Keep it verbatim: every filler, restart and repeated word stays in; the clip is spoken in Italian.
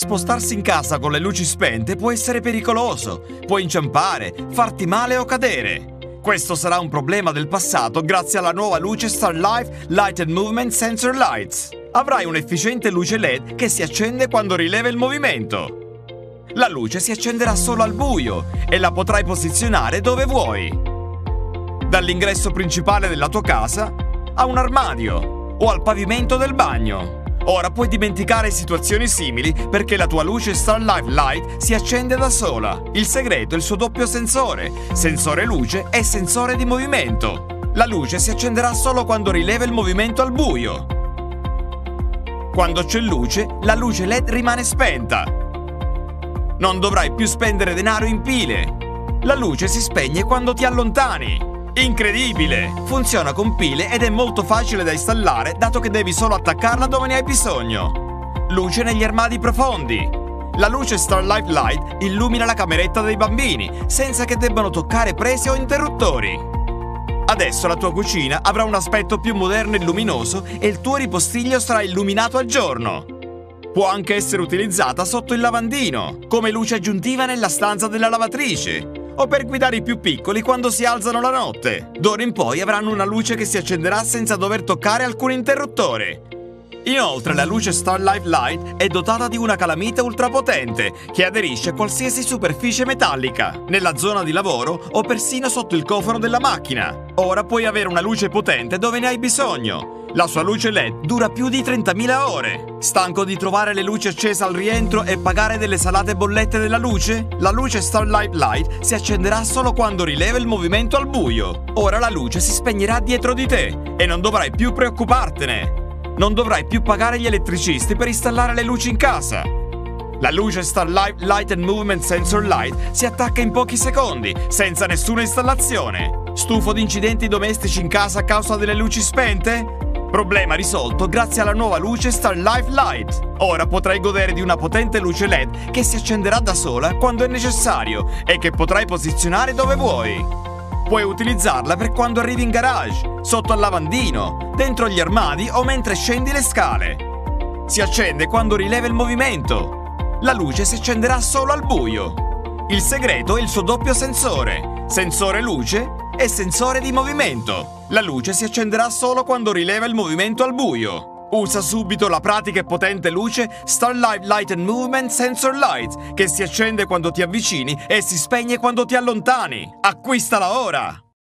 Spostarsi in casa con le luci spente può essere pericoloso, puoi inciampare, farti male o cadere. Questo sarà un problema del passato grazie alla nuova luce StarLife Light and Movement Sensor Lights. Avrai un'efficiente luce L E D che si accende quando rileva il movimento. La luce si accenderà solo al buio e la potrai posizionare dove vuoi. Dall'ingresso principale della tua casa a un armadio o al pavimento del bagno. Ora puoi dimenticare situazioni simili perché la tua luce StarLife Light si accende da sola. Il segreto è il suo doppio sensore, sensore luce e sensore di movimento. La luce si accenderà solo quando rileva il movimento al buio. Quando c'è luce, la luce L E D rimane spenta. Non dovrai più spendere denaro in pile. La luce si spegne quando ti allontani. Incredibile! Funziona con pile ed è molto facile da installare dato che devi solo attaccarla dove ne hai bisogno. Luce negli armadi profondi. La luce StarLife Light illumina la cameretta dei bambini senza che debbano toccare prese o interruttori. Adesso la tua cucina avrà un aspetto più moderno e luminoso e il tuo ripostiglio sarà illuminato al giorno. Può anche essere utilizzata sotto il lavandino, come luce aggiuntiva nella stanza della lavatrice, o per guidare i più piccoli quando si alzano la notte. D'ora in poi avranno una luce che si accenderà senza dover toccare alcun interruttore. Inoltre la luce StarLife Light è dotata di una calamita ultrapotente che aderisce a qualsiasi superficie metallica, nella zona di lavoro o persino sotto il cofano della macchina. Ora puoi avere una luce potente dove ne hai bisogno. La sua luce L E D dura più di trentamila ore. Stanco di trovare le luci accese al rientro e pagare delle salate bollette della luce? La luce StarLife Light si accenderà solo quando rileva il movimento al buio. Ora la luce si spegnerà dietro di te e non dovrai più preoccupartene. Non dovrai più pagare gli elettricisti per installare le luci in casa. La luce StarLife Light and Movement Sensor Light si attacca in pochi secondi, senza nessuna installazione. Stufo di incidenti domestici in casa a causa delle luci spente? Problema risolto grazie alla nuova luce StarLife Light. Ora potrai godere di una potente luce L E D che si accenderà da sola quando è necessario e che potrai posizionare dove vuoi. Puoi utilizzarla per quando arrivi in garage, sotto al lavandino, dentro gli armadi o mentre scendi le scale. Si accende quando rileva il movimento. La luce si accenderà solo al buio. Il segreto è il suo doppio sensore, sensore luce e sensore di movimento. La luce si accenderà solo quando rileva il movimento al buio. Usa subito la pratica e potente luce StarLife Light and Movement Sensor Light che si accende quando ti avvicini e si spegne quando ti allontani. Acquistala ora!